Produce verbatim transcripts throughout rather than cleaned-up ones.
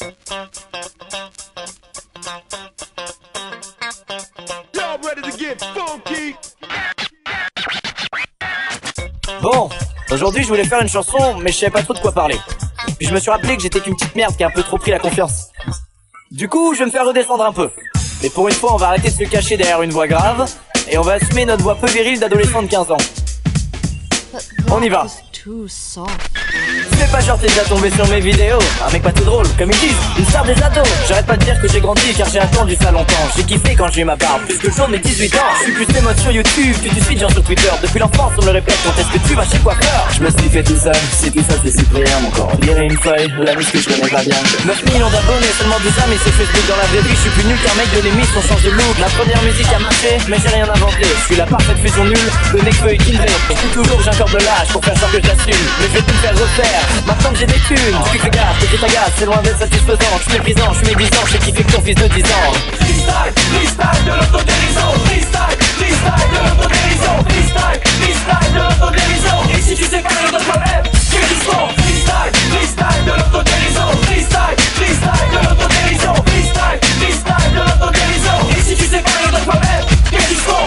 Bon, aujourd'hui je voulais faire une chanson, mais je savais pas trop de quoi parler. Puis je me suis rappelé que j'étais qu'une petite merde qui a un peu trop pris la confiance. Du coup, je vais me faire redescendre un peu. Mais pour une fois, on va arrêter de se cacher derrière une voix grave, et on va assumer notre voix peu virile d'adolescent de quinze ans. On y va. Fais pas genre t'es déjà tombé sur mes vidéos. Un mec pas tout drôle, comme ils disent, une star des ados. J'arrête pas de dire que j'ai grandi car j'ai attendu ça longtemps. J'ai kiffé quand j'ai eu ma barbe, plus que le jour de mes dix-huit ans. Je suis plus d'émote sur YouTube que tu suis genre sur Twitter. Depuis l'enfance on me le répète, quand est-ce que tu vas chez coiffeur? Je me suis fait tout seul, c'est tout ça c'est Cyprien. Mon corps on dirait une feuille, la musique que je connais pas bien. neuf millions d'abonnés, seulement dix ans mais c'est Facebook dans la vraie vie. Je suis plus nul qu'un mec de l'émission, on change de look. La première musique a marché, mais j'ai rien inventé. Je suis la parfaite fusion nulle, le Nekfeu et Kinvey. Je suis toujours que j'ai encore de l'âge pour faire genre que j'assume. Mais je vais tout me faire refaire, maintenant que j'ai des thunes. Tu fais gaffe, que tu t'agaces, c'est loin d'être satisfaisant. Je suis méprisant, je suis médisant, je sais qui fait que ton fils de dix ans. Freestyle, freestyle de l'autodérision. Freestyle, freestyle de l'autodérision. Freestyle, freestyle de l'autodérision. Et si tu sais pas rien de toi-même, qu'est-ce qu'ils font? Freestyle, freestyle de l'autodérision. Freestyle, freestyle de l'autodérision. Freestyle, freestyle de l'autodérision. Et si tu sais pas rien de toi-même, qu'est-ce qu'ils font?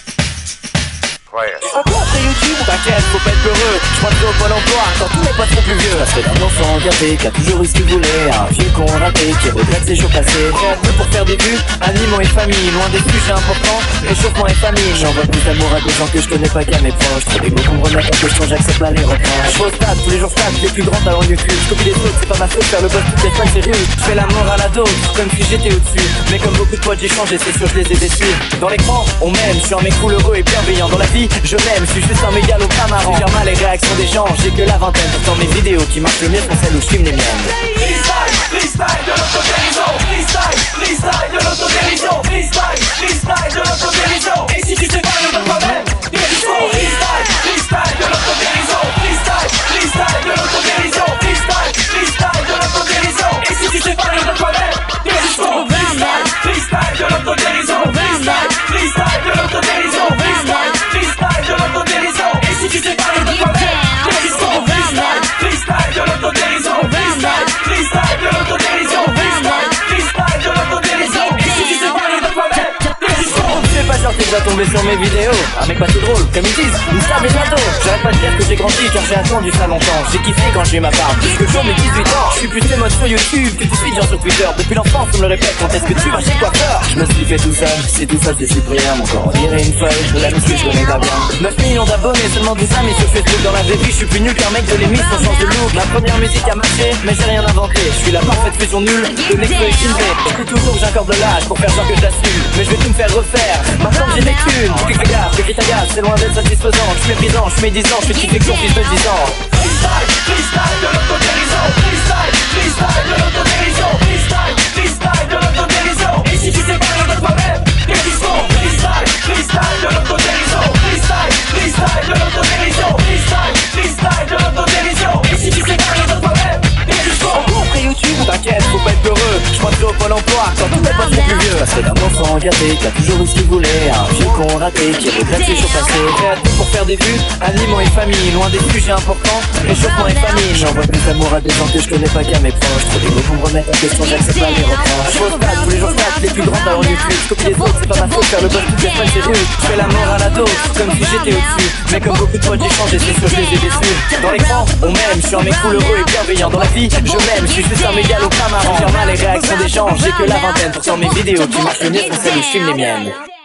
Encore après YouTube, t'inquiète, faut pas être peureux. Je crois que au Pôle emploi, quand tous mes potes sont plus vieux. Ça fait d'un enfant gâté qui a toujours eu ce qu'il voulait. Un vieux con raté qui regrette ses jours passés. Créatif pour faire des vues, animaux et famille. Loin des sujets importants, réchauffement et famille. J'envoie plus d'amour à des gens que je connais pas qu'à mes proches. Trop des mots qu'on me remettre en question, j'accepte pas les reproches. Je stade, tous les jours stade, les plus grands talents YouTube. Je copie les autres, c'est pas ma faute, faire le boss toutes les semaines c'est rude. Je fais la morale à d'autres, comme si j'étais au-dessus. Mais comme beaucoup de potes j'ai changé, c'est sûr je les ai déçus. Dans l'écran, on m'aime, je suis un mec cool, heureux et bienveillant. Dans la vie, je m'aime, je suis juste un mégalo pas marrant. Je gère mal les réactions des gens, j'ai que la vingtaine. Pourtant mes vidéos qui marchent le mieux sont celles où je filme les miennes. Freestyle, freestyle de l'autodérision. Freestyle, freestyle de l'autodérision. Freestyle, freestyle de l'autodérision. Et si tu sais pas rien de toi-même, qu'est-ce qu'ils font? Freestyle, freestyle de l'autodérision. Freestyle, freestyle de l'autodérision. Freestyle, freestyle de l'autodérision. Et si tu sais pas rien de toi-même, qu'est-ce qu'ils font? Freestyle, freestyle de l'autodérision. Freestyle, freestyle de l'autodérision. Freestyle, freestyle de l'autodérision. Et si tu sais pas rien de toi-même, qu'est-ce qu'ils font? Freestyle, freestyle de l'autodérision. Freestyle, freestyle de l'autodérision. Freestyle, freestyle de l'autodérision. Et si tu sais pas rien de toi-même, qu'est-ce qu'ils font? Je sais pas genre t'es déjà tombé sur mes vidéos. Un mec pas tout drôle, comme ils disent, une star des ados. J'arrête pas de dire que j'ai grandi car j'ai attendu ça longtemps. J'ai kiffé quand j'ai eu ma barbe, plus que le jour de mes dix-huit ans. Je suis plus d'émote sur YouTube que tu suis genre sur Twitter. Depuis l'enfance on me le répète, quand est-ce que tu vas chez coiffeur? Je me suis fait tout seul, c'est tout ça c'est Cyprien. Mon corps on dirait une feuille, la musique que je connais pas bien. neuf millions d'abonnés, seulement dix ans mais sur Facebook dans la vraie vie. Je suis plus nul qu'un mec de l'émission, change de look. La première musique a marché, mais j'ai rien inventé. Je suis la parfaite fusion nulle, le Nekfeu et Kinvey. J'écoute toujours que j'ai encore de l'âge pour faire genre que j'assume. Mais je vais tout me faire refaire, maintenant que j'ai des thunes. Tu fais gaffe, que tu t'agaces, c'est loin d'être satisfaisant. Je suis méprisant, je suis médisant, je suis qui fait que ton fils de dix ans. Freestyle, freestyle de l'autodérision. Freestyle, freestyle de l'autodérision. Freestyle, freestyle de l'autodérision. Et si tu sais pas rien de toi-même, qu'est-ce qu'ils font? Freestyle, freestyle de l'autodérision. Freestyle, freestyle de l'autodérision. Freestyle, freestyle de l'autodérision. Et si tu sais pas rien de toi-même, qu'est-ce qu'ils font? Encore après YouTube, t'inquiète, faut pas être peureux. Je crois que au Pôle emploi, quand tous mes potes sont plus vieux. C'est d'un enfant gâté qui a toujours eu ce qu'il voulait. Un vieux con raté qui regrette ses jours passés. Créatif pour faire des vues, animaux et famille. Loin des sujets importants, réchauffement et famille. J'envoie plus d'amour à des gens que je connais pas qu'à mes proches. Trop des mots pour me remettre en question, j'accepte pas les reproches. Je stade, tous les jours stade, les plus grands talents YouTube. Je copie les autres, c'est pas ma faute, faire le boss toutes les semaines c'est rude. Je fais la morale à d'autres, comme si j'étais au-dessus. Mais comme beaucoup de potes j'ai changé, c'est sûr je les ai déçus. Dans l'écran, on m'aime, je suis un mec cool, heureux et bienveillant. Dans la vie, je m'aime, je suis juste un mégalo pas marrant. Je gère mal les réactions des gens, j'ai que la vingtaine. Pourtant mes vidéos qui marchent le mieux sont celles où je filme les miennes.